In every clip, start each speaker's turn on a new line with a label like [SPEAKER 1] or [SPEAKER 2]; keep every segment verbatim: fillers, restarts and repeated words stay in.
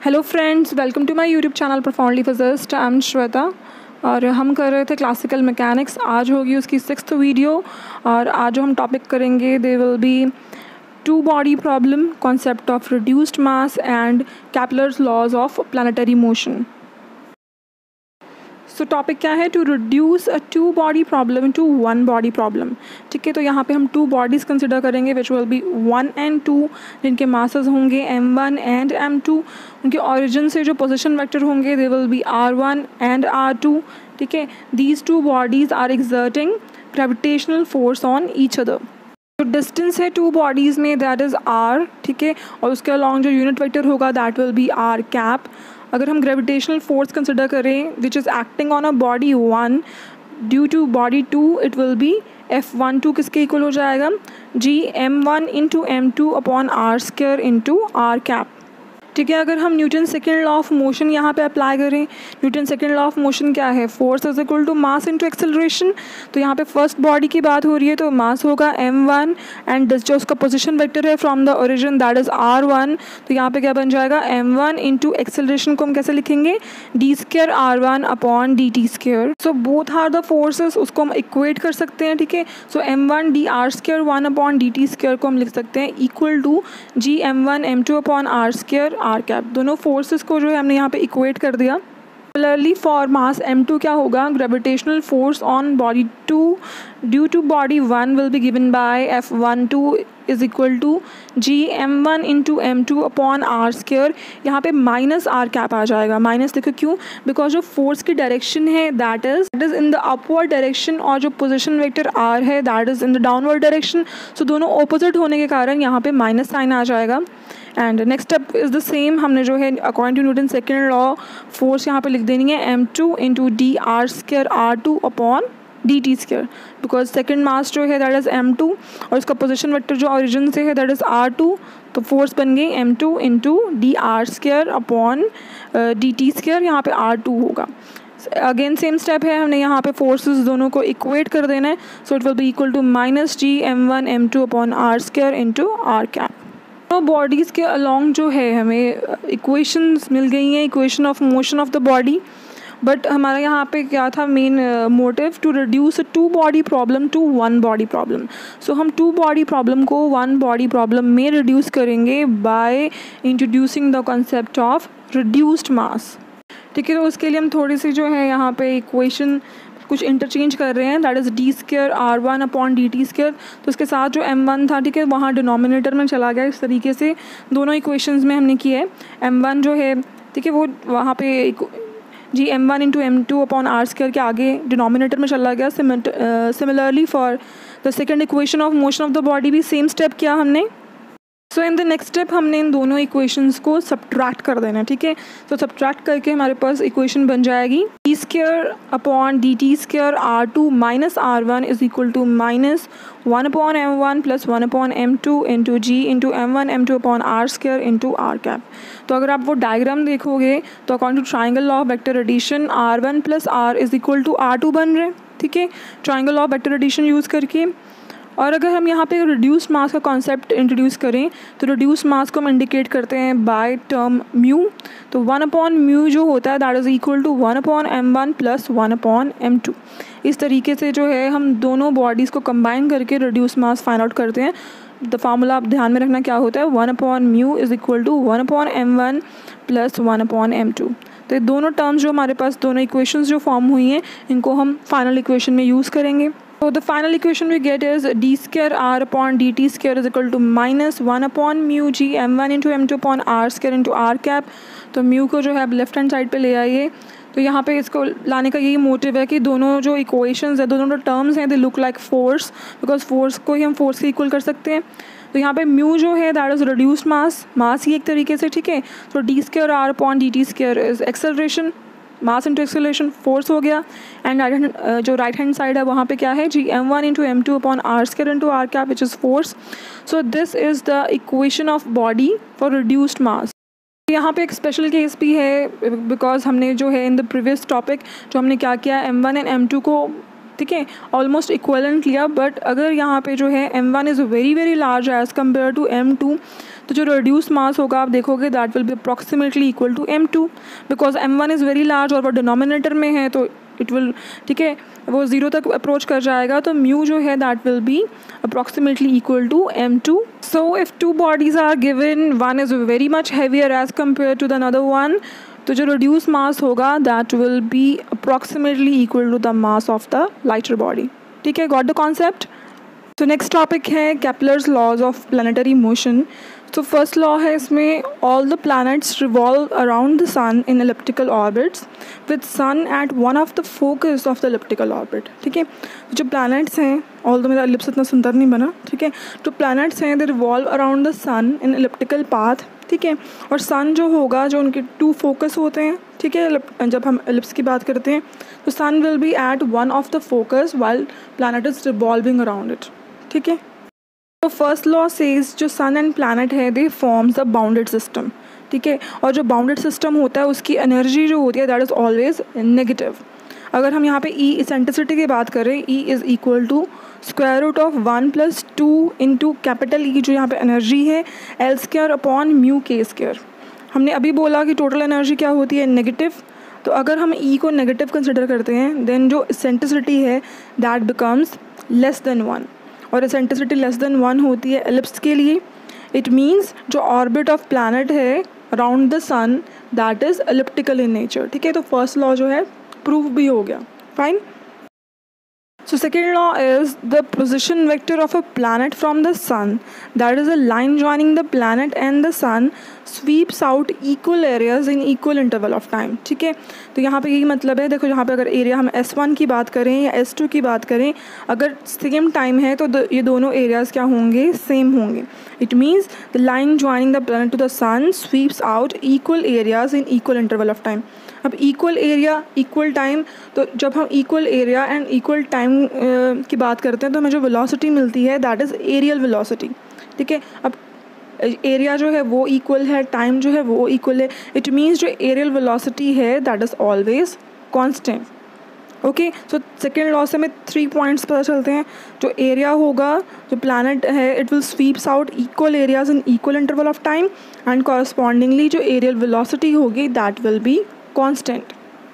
[SPEAKER 1] Hello friends, welcome to my YouTube channel profoundly physicist. I am Shweta और हम कर रहे थे क्लासिकल मैकेनिक्स। आज होगी उसकी सिक्स्थ वीडियो और आज जो हम टॉपिक करेंगे they will be two body problem, concept of reduced mass and Kepler's laws of planetary motion. So topic क्या है? To reduce a two body problem to one body problem. ठीक है, तो यहाँ पे हम टू बॉडीज़ कंसिडर करेंगे which will be one and two, जिनके मासेस होंगे M one and M two. उनके ऑरिजिन से जो पोजीशन वेक्टर होंगे they will be R one and R two. ठीक है, these two bodies are exerting gravitational force on each other. जो distance है टू बॉडीज़ में दैट इज़ आर। ठीक है, और उसके अलॉन्ग जो यूनिट वेक्टर होगा that will be R cap. अगर हम ग्रेविटेशनल फोर्स कंसिडर करें which is acting on a body one due to body two, it will be F one two किसके इक्वल हो जाएगा? G M one into M two upon R square into R cap. ठीक है, अगर हम Newton second law of motion यहाँ पे apply करें, Newton second law of motion क्या है? Force is equal to mass into acceleration. तो यहाँ पे फर्स्ट बॉडी की बात हो रही है तो मास होगा एम वन एंड जो उसका पोजीशन वेक्टर है from the origin that is R one. तो यहाँ पे क्या बन जाएगा? एम वन इंटू एक्सेलरेशन को हम कैसे लिखेंगे? D square R one upon D T square. So both are the forces, उसको हम इक्वेट कर सकते हैं। ठीक है, so M one D R square one upon D T square को हम लिख सकते हैं equal to G M one M two upon R square R cap. दोनों फोर्सेस को जो है हमने यहाँ पे इक्वेट कर दिया। Similarly for mass M two क्या होगा? Gravitational force on body two due to body one will be given by F one two is equal to G M one into M two upon R square. यहाँ पे minus are cap आ जाएगा। Minus देखो क्यों? Because जो force की direction है that is that is in the upward direction और जो पोजीशन वेक्टर आर है that is in the downward direction. सो दोनों ऑपोजिट होने के कारण यहाँ पे माइनस साइन आ जाएगा। And next step is the same. हमने जो है according to Newton second law force यहाँ पे लिख देनी है M two into D R square R two upon D T square, because second mass जो है दैट इज़ एम टू और उसका पोजीशन वेक्टर जो ओरिजिन से है दैट इज़ आर टू। तो फोर्स बन गई M two into D R square upon D T square. यहाँ पे आर टू होगा। अगेन सेम स्टेप है, हमने यहाँ पे फोर्सेस दोनों को इक्वेट कर देना है। So it will be equal to minus G M one M two upon R square into R cap. Bodies के अलॉन्ग जो है हमें इक्वेशंस मिल गई हैं, equation of motion of the body. But हमारा यहाँ पे क्या था main motive? To reduce a two body problem to one body problem. So हम टू बॉडी प्रॉब्लम को वन बॉडी प्रॉब्लम में रिड्यूस करेंगे by introducing the concept of reduced mass. ठीक है, तो उसके लिए हम थोड़ी सी जो है यहाँ पे इक्वेशन कुछ इंटरचेंज कर रहे हैं that is D square R one upon D T square. तो उसके साथ जो एम वन था, ठीक है, वहाँ डिनोमिनेटर में चला गया। इस तरीके से दोनों इक्वेशंस में हमने किया है। एम वन जो है, ठीक है, वो वहाँ पे G M one into M two upon R square के आगे डिनोमिनेटर में चला गया। Similarly for the second equation of motion of the body भी सेम स्टेप किया हमने। So in the next step हमने इन दोनों इक्वेशंस को सब्ट्रैक्ट कर देना। ठीक है, तो सब्ट्रैक्ट करके हमारे पास इक्वेशन बन जाएगी D square upon D T square R two minus R one is equal to minus one upon M one plus one upon M two into G into M one M two upon R square into R cap. तो अगर आप वो diagram देखोगे तो according to triangle law of vector addition R one plus R is equal to R two बन रहे। ठीक है, triangle law of vector addition use करके। और अगर हम यहाँ पे रिड्यूस मास का कॉन्सेप्ट इंट्रोड्यूस करें तो रिड्यूस मास को हम इंडिकेट करते हैं बाय टर्म म्यू। तो वन अपॉन म्यू जो होता है that is equal to one upon M one plus one upon M two. इस तरीके से जो है हम दोनों बॉडीज़ को कंबाइन करके रिड्यूस मास फाइंड आउट करते हैं। द फार्मूला आप ध्यान में रखना क्या होता है? One upon mu is equal to one upon M one plus one upon M two. तो ये दोनों टर्म्स जो हमारे पास, दोनों इक्वेशंस जो फॉर्म हुई हैं, इनको हम फाइनल इक्वेशन में यूज़ करेंगे। So the final equation we get is d square r upon dt square is equal to minus one upon mu g m one into m two upon r square into r cap। तो mu को जो है अब left hand side पे ले आइए। तो यहाँ पे इसको लाने का यही मोटिव है कि दोनों जो इक्वेशंस है, दोनों जो टर्म्स हैं, they look like force, because force को ही हम फोर्स से इक्वल कर सकते हैं। तो यहाँ पे म्यू जो है that is reduced mass, mass ही एक तरीके से। ठीक है, तो D square R upon D T square is acceleration, mass into acceleration force हो गया। एंड राइट हैंड जो राइट हैंड साइड है वहाँ पे क्या है? G M one into M two upon R square into R cap which is force. So this is the equation of body for reduced mass. यहाँ पे एक special case भी है बिकॉज हमने जो है इन द प्रीवियस टॉपिक जो हमने क्या किया, M one and M two को ठीक है, ऑलमोस्ट इक्वलेंट लिया, बट अगर यहाँ पे जो है M one is very very large as compare to M two, तो जो रिड्यूस मास होगा आप देखोगे that will be approximately equal to M two, because M one is very large और वो डिनोमिनेटर में है तो इट विल, ठीक है, वो ज़ीरो तक अप्रोच कर जाएगा, तो म्यू जो है that will be approximately equal to M two. So if two bodies are given, one is very much heavier as compare to the another one, तो जो रिड्यूस मास होगा that will be approximately equal to the mass of the lighter body. ठीक है, got the concept. तो next topic है Kepler's laws of planetary motion. तो first law है इसमें, all the planets revolve around the sun in elliptical orbits with sun at one of the focus of the elliptical orbit. ठीक है, जो planets हैं, all the मेरा ellipse इतना सुंदर नहीं बना, ठीक है, जो प्लैनेट्स हैं they revolve around the sun in elliptical path. ठीक है, और सन जो होगा, जो उनके टू फोकस होते हैं, ठीक है, जब हम एलिप्स की बात करते हैं तो sun will be at one of the focus while planet is revolving around it. ठीक है, तो फर्स्ट लॉ सेज जो सन एंड प्लैनेट है they forms a bounded system. ठीक है, और जो बाउंडेड सिस्टम होता है उसकी एनर्जी जो होती है दैट इज़ ऑलवेज नेगेटिव. अगर हम यहाँ पे ई इसेंट्रिसिटी की बात करें, E is equal to square root of one plus two into capital E जो यहाँ पे एनर्जी है एल स्क्वायर अपॉन म्यू के स्क्वायर. हमने अभी बोला कि टोटल एनर्जी क्या होती है, नेगेटिव. तो अगर हम ई को नेगेटिव कंसिडर करते हैं देन जो इसेंट्रिसिटी है that becomes less than one, और इसेंट्रिसिटी लेस देन वन होती है एलिप्स के लिए. इट मीन्स जो ऑर्बिट ऑफ प्लैनेट है around the sun that is elliptical in nature. ठीक है, तो फर्स्ट लॉ जो है प्रूव भी हो गया. Fine. So second law is the position vector of a planet from the sun, that is a line joining the planet and the sun, sweeps out equal areas in equal interval of time. ठीक है, तो यहाँ पे यही मतलब है. देखो यहाँ पे अगर एरिया हम एस वन की बात करें या एस टू की बात करें, अगर सेम टाइम है तो ये दोनों एरियाज़ क्या होंगे, सेम होंगे. It means the line joining the planet to the sun sweeps out equal areas in equal interval of time. अब इक्वल एरिया इक्वल टाइम, तो जब हम equal area and equal time की बात करते हैं तो हमें जो वेलोसिटी मिलती है दैट इज़ एरियल वेलोसिटी. ठीक है, अब एरिया जो है वो इक्वल है, टाइम जो है वो इक्वल है. इट मीन्स जो एरियल वेलोसिटी है that is always constant. Okay, so second law से हमें थ्री पॉइंट्स पता चलते हैं. जो एरिया होगा, जो प्लैनेट है, it will sweeps out equal areas in equal interval of time and correspondingly जो एरियल वेलोसिटी होगी दैट विल बी कांस्टेंट.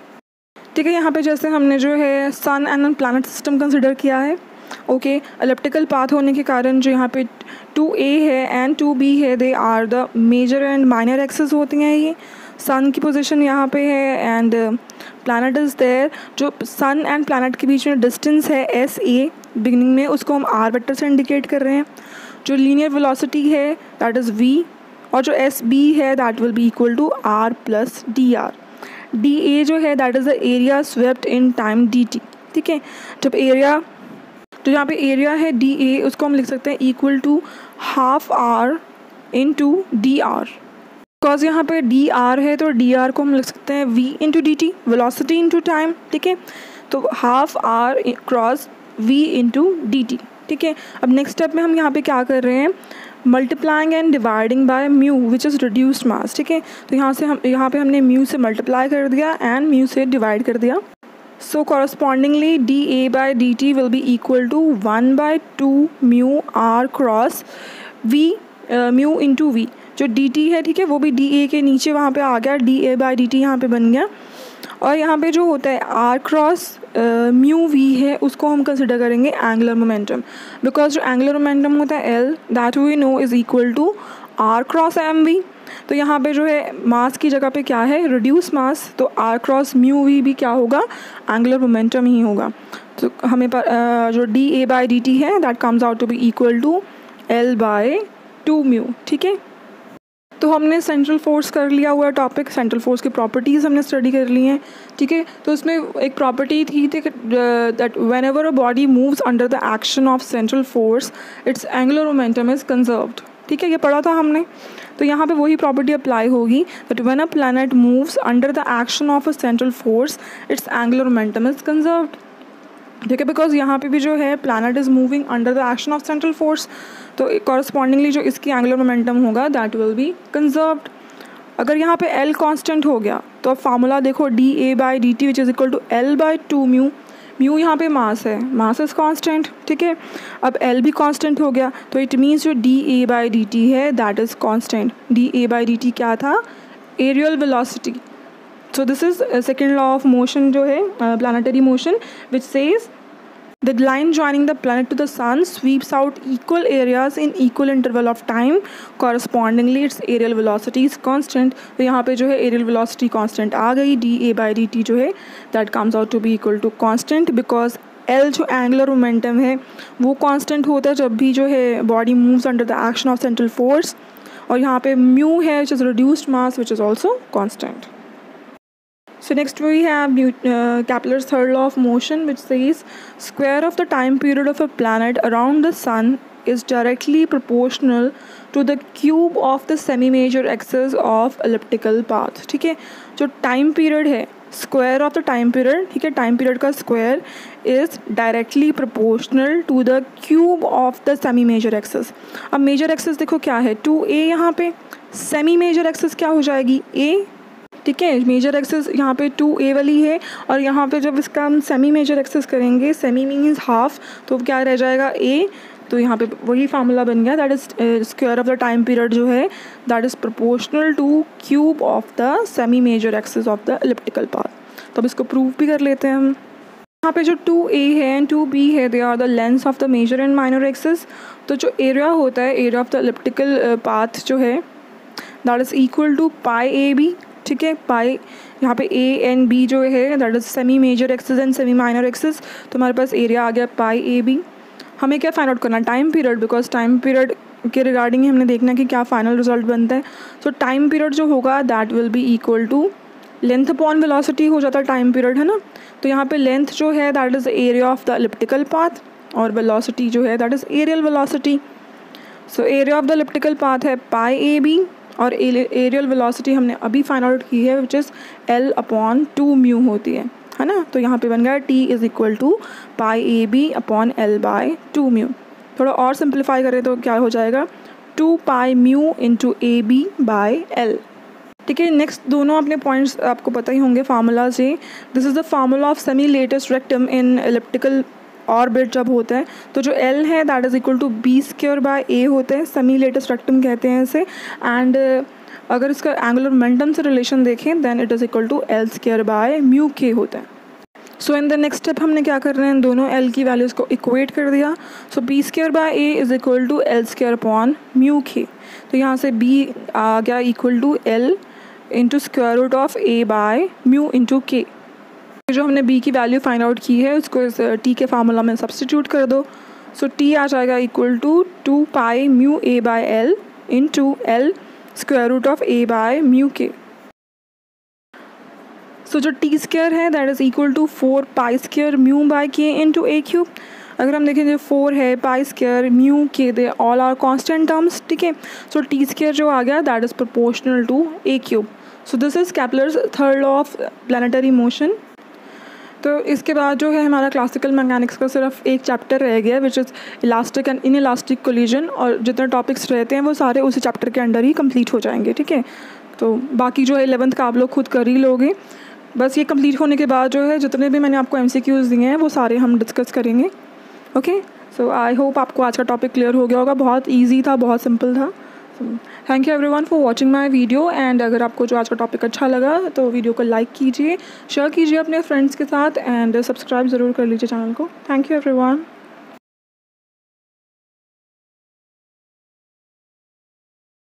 [SPEAKER 1] ठीक है, यहाँ पे जैसे हमने जो है sun and planet system consider किया है. ओके, एलिप्टिकल पाथ होने के कारण जो यहाँ पे टू ए है एंड टू बी है they are the major and minor axes होती हैं. ये सन की पोजीशन यहाँ पे है एंड प्लैनेट इज़ देयर. जो सन एंड प्लैनेट के बीच में डिस्टेंस है एस ए बिगिनिंग में, उसको हम आर वेक्टर से इंडिकेट कर रहे हैं. जो लीनियर वेलोसिटी है दैट इज़ वी, और जो एस बी है that will be equal to R plus D R. D A जो है that is the area swept in time D T. ठीक है, जब एरिया, जो यहाँ पे एरिया है डी ए, उसको हम लिख सकते हैं equal to half R into D R. Because यहाँ पे डी आर है तो डी आर को हम लिख सकते हैं V into D T, velocity into time. ठीक है, तो half R cross V into D T. ठीक है, अब नेक्स्ट स्टेप में हम यहाँ पे क्या कर रहे हैं, multiplying and dividing by mu which is reduced mass. ठीक है, तो यहाँ से हम यहाँ पे हमने म्यू से मल्टीप्लाई कर दिया एंड म्यू से डिवाइड कर दिया. So correspondingly D A by D T will be equal to one by two mu R cross V, mu into V. जो डी टी है, ठीक है, वो भी डी ए के नीचे वहाँ पे आ गया, D A by D T यहाँ पे बन गया. और यहाँ पे जो होता है आर क्रॉस म्यू वी है उसको हम कंसिडर करेंगे एंगुलर मोमेंटम. बिकॉज जो एंगुलर मोमेंटम होता है L that we know is equal to R cross M V. तो यहाँ पे जो है मास की जगह पे क्या है, रिड्यूस मास, तो आर क्रॉस म्यू वी भी क्या होगा, एंगुलर मोमेंटम ही होगा. तो हमें पर, uh, जो D A by D T है that comes out to be equal to L by two mu. ठीक है, तो हमने सेंट्रल फोर्स कर लिया हुआ टॉपिक, सेंट्रल फोर्स की प्रॉपर्टीज़ हमने स्टडी कर ली हैं. ठीक है, तो उसमें एक प्रॉपर्टी थी that whenever a body moves under the action of central force its angular momentum is conserved. ठीक है, ये पढ़ा था हमने. तो यहाँ पे वही प्रॉपर्टी अप्लाई होगी that when a planet moves under the action of a central force its angular momentum is conserved. ठीक है, बिकॉज यहाँ पे भी जो है planet is moving under the action of central force, तो कॉरस्पॉन्डिंगली जो इसकी एंगुलर मोमेंटम होगा दैट विल बी कंजर्व्ड. अगर यहाँ पे एल कांस्टेंट हो गया तो अब फार्मूला देखो, D A by D T which is equal to L by two mu. Mu यहाँ पे मास है, मास इज़ कांस्टेंट, ठीक है। अब एल भी कांस्टेंट हो गया, तो इट मीन्स जो D A by D T है that is constant. D A by D T क्या था? Areal velocity. So this is second law of motion जो है planetary motion, which says the line joining the planet to the sun sweeps out equal areas in equal interval of time, correspondingly its aerial velocity is constant। तो यहाँ पे जो है aerial velocity constant आ गई, d a by dt जो है that comes out to be equal to constant because L जो angular momentum है वो constant होता है जब भी जो है body moves under the action of central force, और यहाँ पे mu है which is reduced mass which is also constant। So next we have uh, Kepler's third law of motion, which says square of the time period of a planet around the sun is directly proportional to the cube of the semi-major axis of elliptical path। ठीक है, जो time period है, square of the time period, ठीक है, time period का square is directly proportional to the cube of the semi major axis. अब major axis देखो क्या है, टू ए, यहाँ पे सेमी मेजर एक्सिस क्या हो जाएगी? ए, ठीक है। मेजर एक्सिस यहाँ पे टू ए वाली है, और यहाँ पे जब इसका हम सेमी मेजर एक्सिस करेंगे, सेमी मीन्स हाफ, तो क्या रह जाएगा? ए। तो यहाँ पे वही फार्मूला बन गया, that is square of the time period जो है that is proportional to cube of the semi major axis of the elliptical path. तो अब इसको प्रूव भी कर लेते हैं हम। यहाँ पे जो टू ए है एंड टू बी है, they are the length of the major and minor axis. तो जो एरिया होता है, area of the elliptical path जो है that is equal to pi A B, ठीक है। पाई यहाँ पे ए एंड बी जो है that is semi major axis and semi minor axis, तो हमारे पास एरिया आ गया पाई ए बी। हमें क्या फाइंड आउट करना? Time period, because time period के रिगार्डिंग हमने देखना कि क्या फाइनल रिजल्ट बनता है। सो टाइम पीरियड जो होगा that will be equal to length upon velocity हो जाता है टाइम पीरियड, है ना। तो यहाँ पे लेंथ जो है that is area of the elliptical path, और वेलोसिटी जो है that is areal velocity. So area of the elliptical path है पाई ए बी, और एरियल वेलोसिटी हमने अभी फाइंड आउट की है which is L upon two mu होती है, है ना। तो यहाँ पे बन गया T is equal to pi A B upon L by two mu. थोड़ा और सिंप्लीफाई करें तो क्या हो जाएगा? Two pi mu into A B by L, ठीक है। नेक्स्ट दोनों अपने पॉइंट्स आपको पता ही होंगे फार्मूला से। This is the formula of semi latus rectum in elliptical orbit जब होता है, तो जो L है that is equal to B square by A होता है, सेमी लेटेस्ट रेक्टम कहते हैं इसे। एंड uh, अगर इसका एंगुलर मोमेंटम से रिलेशन देखें then it is equal to L square by mu K होता है। So in the next step हमने क्या कर रहे हैं, दोनों L की वैल्यूज़ को इक्वेट कर दिया। So B square by A is equal to L square upon mu K. तो यहाँ से B आ गया equal to L into square root of A by mu into K. जो हमने b की वैल्यू फाइंड आउट की है उसको इस t के फार्मूला में सब्स्टिट्यूट कर दो। सो so, t आ जाएगा equal to two pi mu A by L into L square root of A by mu K. So जो टी स्क्वायर है that is equal to four pi square mu by K into A cube. अगर हम देखें जो four है, पाई square, mu K, they all are constant terms, ठीक है। So T square जो आ गया that is proportional to A cube. So this is Kepler's third law of planetary motion. तो इसके बाद जो है हमारा क्लासिकल मैकेनिक्स का सिर्फ एक चैप्टर रह गया which is elastic and inelastic collision, और जितने टॉपिक्स रहते हैं वो सारे उसी चैप्टर के अंडर ही कंप्लीट हो जाएंगे, ठीक है। तो बाकी जो है इलेवंथ का आप लोग खुद कर ही लोगे। बस ये कंप्लीट होने के बाद जो है जितने भी मैंने आपको एमसीक्यूज़ दिए हैं वो सारे हम डिस्कस करेंगे। ओके, सो आई होप आपको आज का टॉपिक क्लियर हो गया होगा। बहुत ईजी था, बहुत सिंपल था। Thank you everyone for watching my video. And अगर आपको जो आज का टॉपिक अच्छा लगा तो वीडियो को लाइक कीजिए, शेयर कीजिए अपने फ्रेंड्स के साथ, एंड सब्सक्राइब ज़रूर कर लीजिए चैनल को। Thank you everyone.